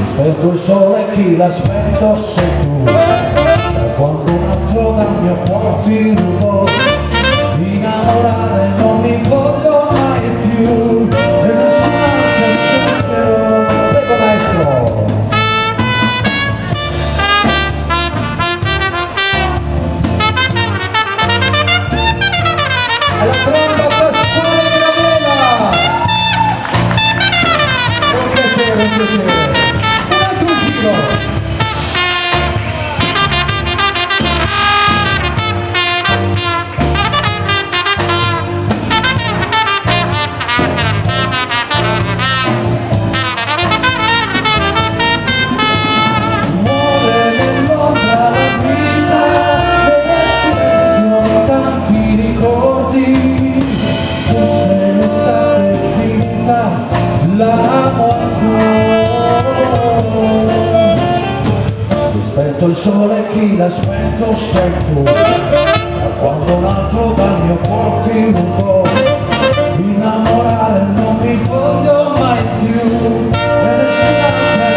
Aspetto il sole, chi l'aspetto sei tu. Da quando un altro dal mio cuore ti rubò, innamorare non mi voglio mai più e nessun altro cercherò. Prego maestro. Alla tromba Pasquale Gravella. Un piacere, un piacere. Un altro giro. Aspetto il sole, chi l'aspetto sei tu. Da quando un altro dal mio cuore ti rubò, innamorare non mi voglio mai più e nessun'altra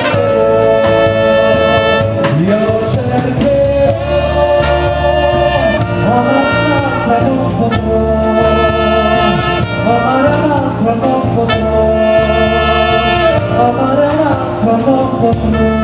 cercherò. Io cercherò, amare un'altra non potrò, amare un'altra non potrò, amare un'altra non potrò.